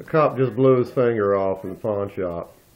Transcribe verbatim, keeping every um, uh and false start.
The cop just blew his finger off in the pawn shop.